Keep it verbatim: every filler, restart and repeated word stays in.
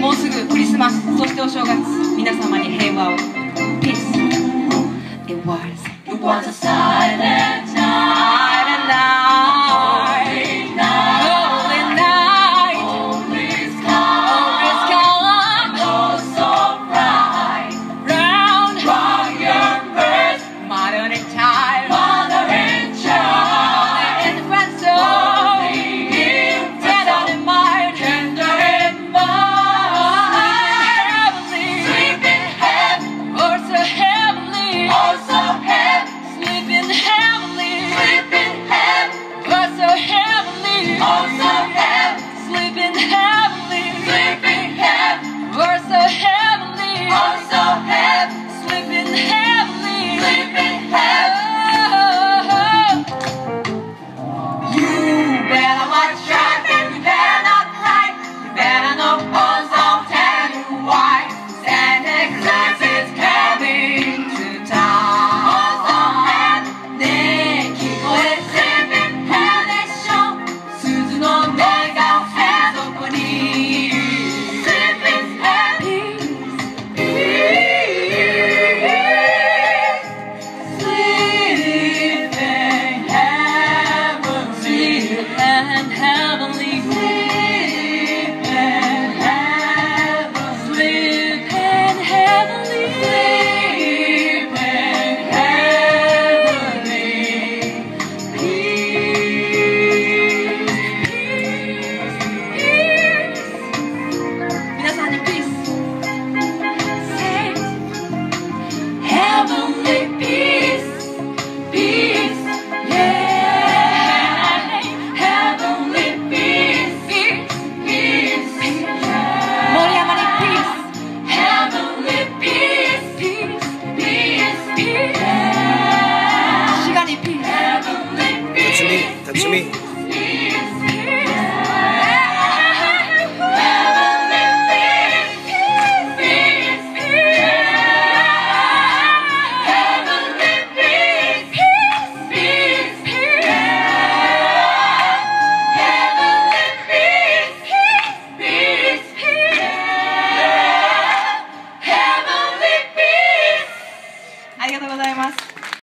もうすぐクリスマス、そしてお正月、皆様に平和を。Peace. It was, it was a silent night, a night, holy night, holy sky, oh so bright, round, round your birth, mother and child, mother and child, infant soul, tender in mind, tender in mind, sleeping heaven, oh so heavenly, oh so heavenly, sleeping heavenly, sleeping heaven, oh so heavenly, oh so heaven, sleeping heavenly, sleeping heaven, oh so heavenly, oh so heaven, sleeping heavenly, sleeping heaven. You better watch out and you better not cry, you better not pause, I'll tell you why. Santa Claus is coming to town. Also heaven, ねえ聞こえセブンヘレッション、鈴の音がへそこに Sleeping heaven, sleeping heaven, sleeping heavenly, sleeping heaven, sleeping heavenly, sleeping heavenly, peace, peace, peace. 皆さんに peace. Say it. Heavenly peace, peace, yeah. Heavenly peace, peace, peace, yeah. Moriyamaに peace. Heavenly peace, peace, peace, peace, yeah. 滋賀に peace. Heavenly peace. That's me. That's me.